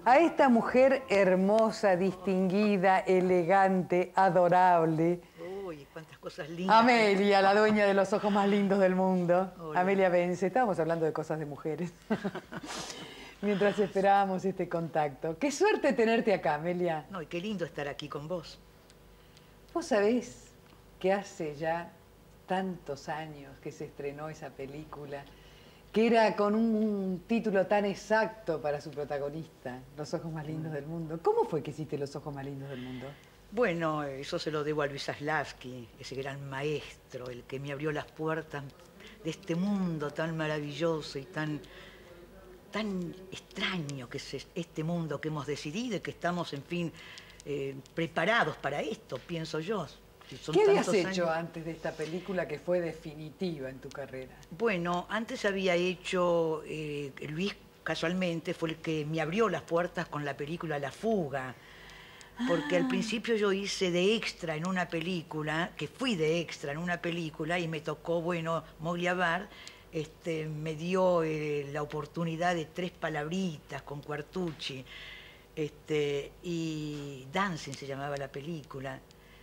a esta mujer hermosa, distinguida, elegante, adorable. Uy, cuántas cosas lindas. Amelia, la dueña de los ojos más lindos del mundo. Hola. Amelia Bence, estábamos hablando de cosas de mujeres. Mientras esperábamos este contacto. Qué suerte tenerte acá, Amelia. No, y qué lindo estar aquí con vos. Vos sabés que hace ya tantos años que se estrenó esa película, que era con un título tan exacto para su protagonista, Los ojos más lindos del mundo. ¿Cómo fue que hiciste Los ojos más lindos del mundo? Bueno, eso se lo debo a Luis Zaslavsky, ese gran maestro, el que me abrió las puertas de este mundo tan maravilloso y tan extraño que es este mundo que hemos decidido y que estamos, en fin, preparados para esto, pienso yo. ¿Qué habías hecho antes de esta película que fue definitiva en tu carrera? Bueno, antes había hecho, Luis casualmente fue el que me abrió las puertas con la película La Fuga, porque al principio yo hice de extra en una película, que fui de extra en una película y me tocó, bueno, Mogliabar, me dio la oportunidad de 3 palabritas con Quartucci, y Dancing se llamaba la película.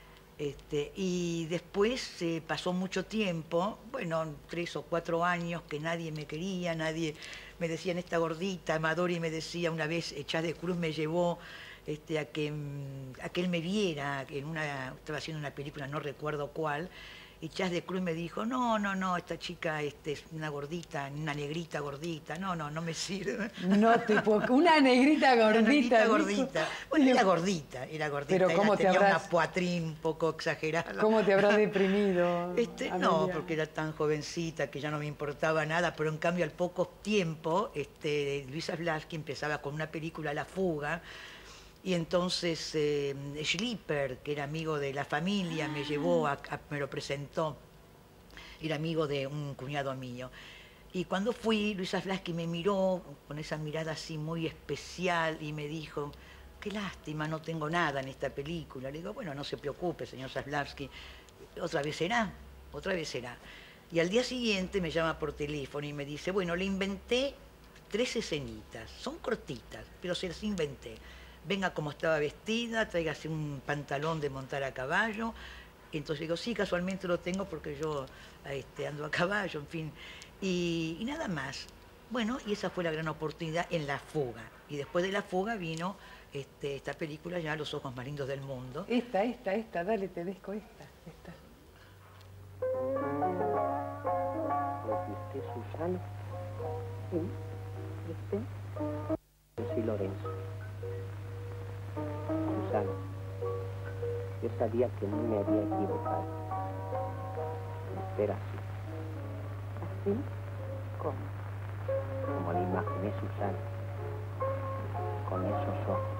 Y después pasó mucho tiempo, bueno, 3 o 4 años que nadie me quería, nadie me decían esta gordita. Amadori me decía una vez, Chas de Cruz me llevó a que él me viera, estaba haciendo una película, no recuerdo cuál, y Chas de Cruz me dijo, no, esta chica es una gordita, una negrita gordita, no me sirve. No te puedo... Una negrita gordita. Una negrita gordita. Bueno, era gordita. Pero ¿cómo te tenía habrás... una poitrine un poco exagerada. ¿Cómo te habrás deprimido? No, porque era tan jovencita que ya no me importaba nada, pero en cambio al poco tiempo, Luis Zaslavsky empezaba con una película, La Fuga, y entonces Schlipper, que era amigo de la familia, me llevó, me lo presentó, era amigo de un cuñado mío. Y cuando fui, Luis Zaslavsky me miró con esa mirada así muy especial y me dijo, qué lástima, no tengo nada en esta película. Le digo, bueno, no se preocupe, señor Zaslavsky, otra vez será, otra vez será. Y al día siguiente me llama por teléfono y me dice, bueno, le inventé 3 escenitas, son cortitas, pero se las inventé. Venga como estaba vestida, tráigase un pantalón de montar a caballo. Entonces digo, sí, casualmente lo tengo porque yo ando a caballo, en fin. Y nada más. Bueno, y esa fue la gran oportunidad en La Fuga. Y después de La Fuga vino esta película ya, Los ojos más lindos del mundo. Esta, dale, te desco esta. ¿Y usted, Susana? Sí. ¿Y usted? Yo soy Lorenzo. Susana, yo sabía que no me había equivocado. Era así. ¿Así? ¿Cómo? Como la imaginé, Susana. Con esos ojos.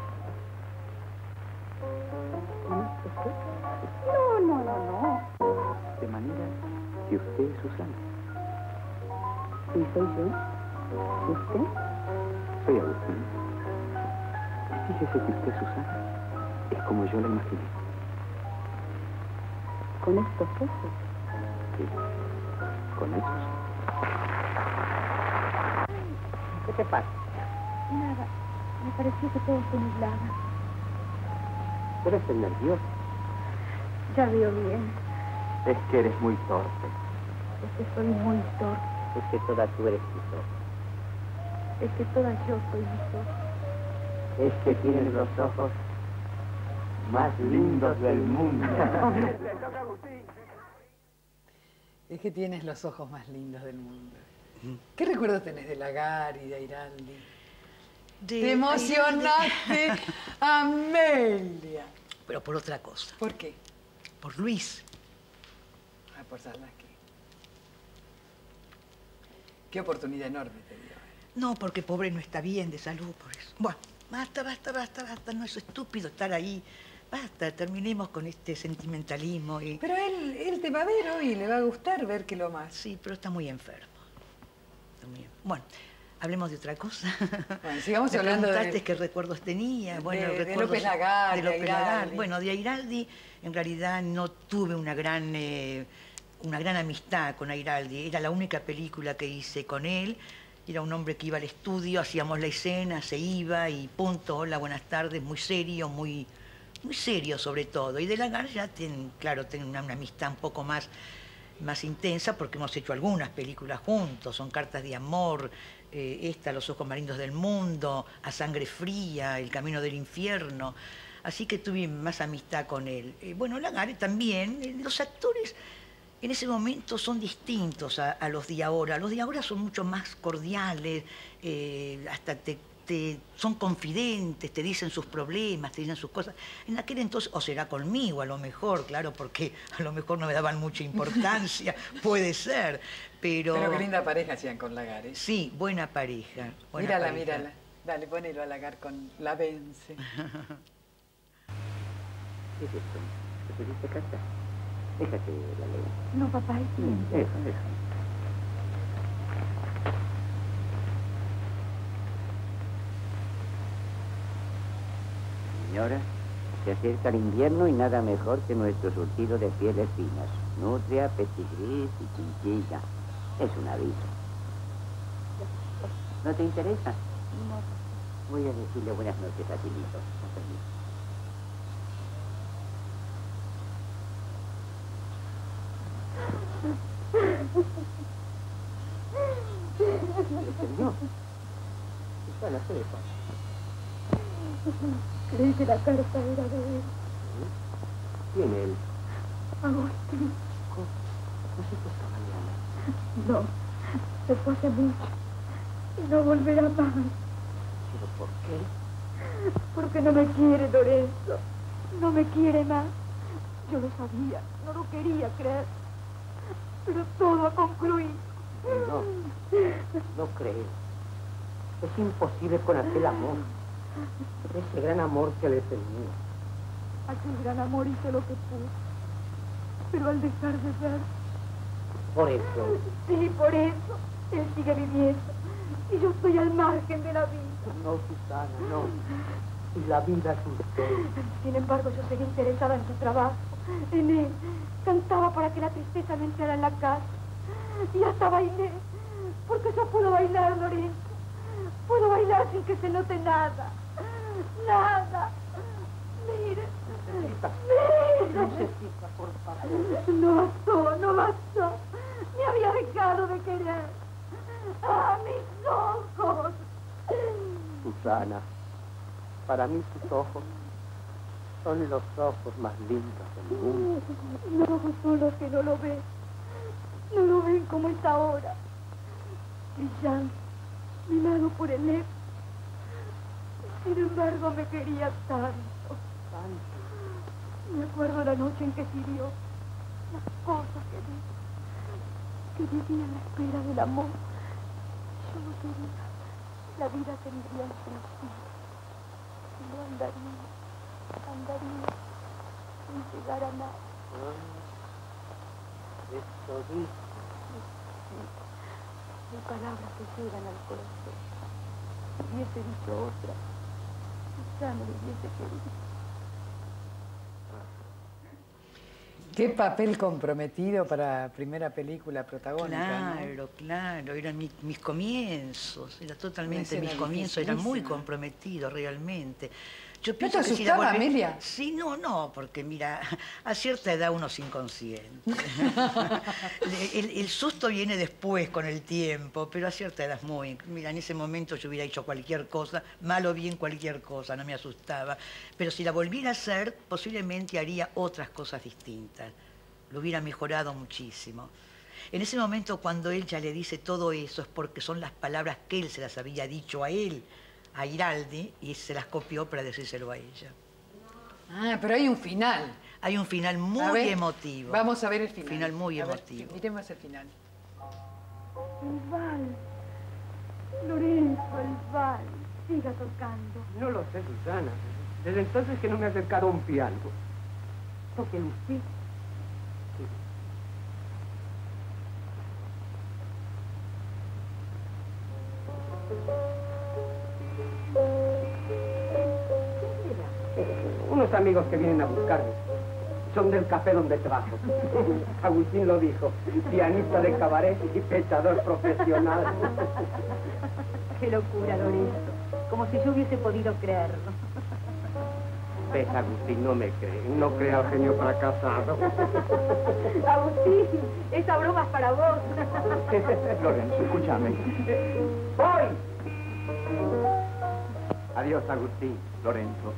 ¿Con estos ojos? No. De manera que usted es Susana. ¿Y soy yo? ¿Y usted? Soy Agustín. Fíjese que usted, Susana, es como yo la imaginé. ¿Con estos ojos? Sí, con esos. ¿Qué te pasa? Nada. Me pareció que todo se nublaba. Pero estás nerviosa. Ya veo bien. Es que eres muy torpe. Es que soy muy torpe. Es que toda tú eres mi torpe. Es que toda yo soy muy torpe. Es que tienes los ojos más lindos del mundo. Es que tienes los ojos más lindos del mundo. ¿Qué recuerdos tenés de Lagar y de Airaldi? ¡Te emocionaste, Amelia! Pero por otra cosa. ¿Por qué? Por Luis. Por Zaslavsky. Qué oportunidad enorme te dio. No, porque pobre no está bien de salud, por eso. Bueno, basta, no es estúpido estar ahí. Basta, terminemos con este sentimentalismo y... Pero él te va a ver hoy, le va a gustar ver que lo amas. Sí, pero está muy enfermo. Bueno, hablemos de otra cosa. Bueno, sigamos Me hablando preguntaste qué recuerdos tenía. Bueno, de recuerdos López Lagar, de López de Lagar. Airaldi. Bueno, de Airaldi en realidad no tuve una gran amistad con Airaldi. Era la única película que hice con él. Era un hombre que iba al estudio, hacíamos la escena, se iba y punto, hola, buenas tardes, muy serio, muy serio sobre todo. Y de Lagarde ya, claro, tiene una amistad un poco más intensa porque hemos hecho algunas películas juntos, son Cartas de Amor, Los ojos más lindos del mundo, A sangre fría, El camino del infierno. Así que tuve más amistad con él. Bueno, Lagarde también, los actores en ese momento son distintos a los de ahora. Los de ahora son mucho más cordiales, hasta son confidentes, te dicen sus problemas, te dicen sus cosas. En aquel entonces, o será conmigo a lo mejor, claro, porque a lo mejor no me daban mucha importancia, puede ser, pero... Pero qué linda pareja hacían con Lagarde, ¿eh? Sí, buena pareja. Mírala, mírala. Dale, ponelo a Lagarde con La Vence. ¿Qué es esto? ¿Te pediste carta? Déjate la ley. No, papá, es bien. Eso. Señora, se acerca el invierno y nada mejor que nuestro surtido de pieles finas. Nutria, petigris y chinchilla. Es un aviso. ¿No te interesa? No. Voy a decirle buenas noches a Tilito. Con permiso. Señor, Susana, ¿qué le pasa? Creí que la carta era de él. ¿Quién él? Agustín. ¿No se fue esta mañana? No, se fue hace mucho. Y no volverá más. ¿Pero por qué? Porque no me quiere, Lorenzo. No me quiere más. Yo lo sabía, no lo quería creer. Pero todo ha concluido. No creo. Es imposible con aquel amor. Ese gran amor que le tenía. Aquel gran amor hizo lo que pudo. Pero al dejar de ver... Por eso. Sí, por eso. Él sigue viviendo. Y yo estoy al margen de la vida. No, Susana, no. Y la vida es usted. Sin embargo, yo seguí interesada en su trabajo, en él. Cantaba para que la tristeza no entrara en la casa. Y hasta bailé. Porque yo puedo bailar, Lorenzo. Puedo bailar sin que se note nada. Nada. Mire. Necesita, por favor. No bastó. Me había dejado de querer. ¡Ah, mis ojos! Susana, para mí tus ojos son los ojos más lindos del mundo. Los ojos son los que no lo ven. No lo ven como es ahora. Brillante, mimado por el ex. Sin embargo, me quería tanto. Me acuerdo la noche en que sirvió, las cosas que vivía en la espera del amor. Yo no quería. La vida tendría un principio. Y no andaría sin llegar a nada. Esto dice. Hay palabras que llegan al corazón. Si hubiese dicho otra, quizá no lo hubiese querido. Qué papel comprometido para primera película protagónica, Claro, claro, eran mis comienzos, era totalmente Una mis escena comienzos, era muy dificilísima. comprometido realmente. Yo ¿No te pienso que si la asustaba, volví- Amelia? Sí, no, porque mira, a cierta edad uno es inconsciente. El susto viene después, con el tiempo, pero a cierta edad es muy... Mira, en ese momento yo hubiera hecho cualquier cosa, mal o bien cualquier cosa, no me asustaba. Pero si la volviera a hacer, posiblemente haría otras cosas distintas. Lo hubiera mejorado muchísimo. En ese momento, cuando él ya le dice todo eso, es porque son las palabras que él se las había dicho a él, a Iraldi, y se las copió para decírselo a ella. Ah, pero hay un final. Hay un final A muy ver, emotivo. Vamos a ver el final. Final muy A ver, emotivo. miremos el final. El vals. Lorenzo, el vals. Siga tocando. No lo sé, Susana. Desde entonces que no me he acercado a un piano. Toque usted. Unos amigos que vienen a buscarme. son del café donde trabajo. Agustín lo dijo, pianista de cabaret y pechador profesional. Qué locura, Lorenzo. Como si yo hubiese podido creerlo. Ves, Agustín, no me cree. No cree al genio fracasado. Agustín, esa broma es para vos. Lorenzo, escúchame. ¡Voy! Adiós, Agustín, Lorenzo.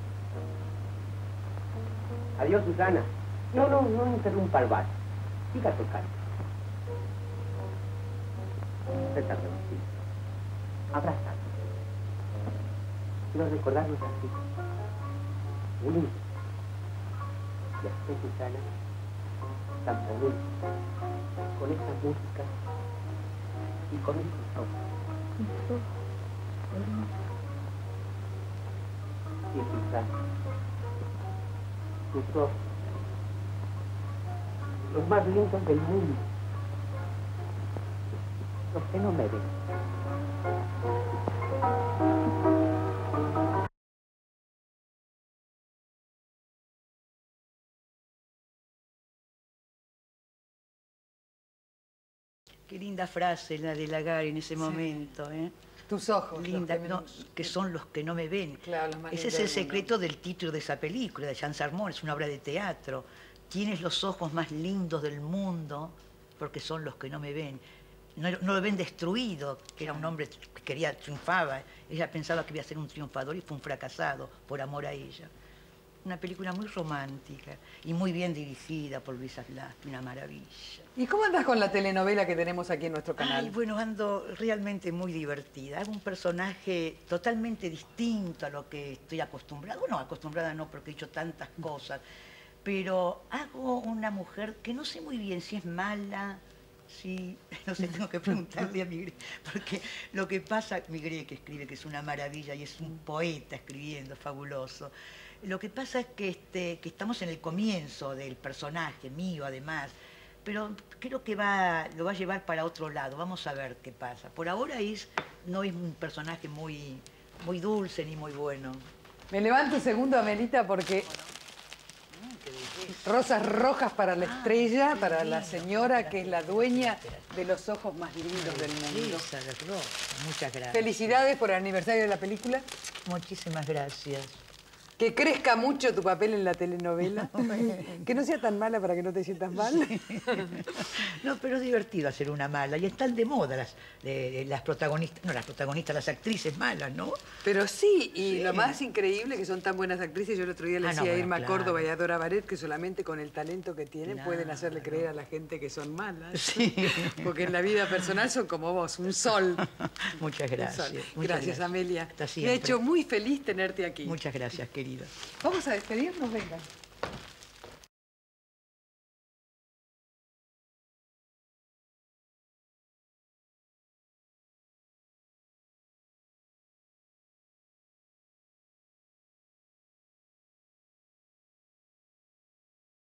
Adiós, Susana. No interrumpa el bar. Siga tocando. César, Agustín. Abrázame. Quiero recordarnos así. Unidos. Y así, Susana, tan bonito, con esta música y con estos ojos. Sí, Susana. Tus ojos. Los más lindos del mundo. Los que no me ven. Qué linda frase la de Lagarde en ese momento, ¿eh? Tus ojos. Linda, que son los que no me ven. Claro, los más Ese es el secreto del título de esa película, de Jean Sarmont, es una obra de teatro. Tienes los ojos más lindos del mundo porque son los que no me ven. No lo ven destruido, que era un hombre que triunfaba. Ella pensaba que iba a ser un triunfador y fue un fracasado por amor a ella. Una película muy romántica y muy bien dirigida por Luis Aslasky, una maravilla. ¿Y cómo andas con la telenovela que tenemos aquí en nuestro canal? Ay, bueno, ando realmente muy divertida. Hago un personaje totalmente distinto a lo que estoy acostumbrada. Bueno, acostumbrada no, porque he hecho tantas cosas. Pero hago una mujer que no sé muy bien si es mala, si... No sé, tengo que preguntarle a Migré. Porque lo que pasa, Migré, que escribe, que es una maravilla y es un poeta escribiendo, fabuloso. Lo que pasa es que estamos en el comienzo del personaje, mío además, pero creo que lo va a llevar para otro lado. Vamos a ver qué pasa. Por ahora no es un personaje muy dulce ni muy bueno. Me levanto un segundo, Amelita, porque rosas rojas para la estrella, para la señora que es la dueña de los ojos más lindos del mundo. Muchas gracias. Felicidades por el aniversario de la película. Muchísimas gracias. Que crezca mucho tu papel en la telenovela. Que no sea tan mala para que no te sientas mal. No, pero es divertido hacer una mala. Y están de moda las protagonistas, no las protagonistas, las actrices malas, ¿no? Pero sí, y lo más increíble que son tan buenas actrices. Yo el otro día le decía a Irma Córdoba y a Dora Baret que solamente con el talento que tienen pueden hacerle creer a la gente que son malas. Sí. Porque en la vida personal son como vos, un sol. Muchas gracias. Gracias, Amelia. Hasta Me ha siempre. hecho muy feliz tenerte aquí. Muchas gracias, querida. Vamos a despedirnos, venga.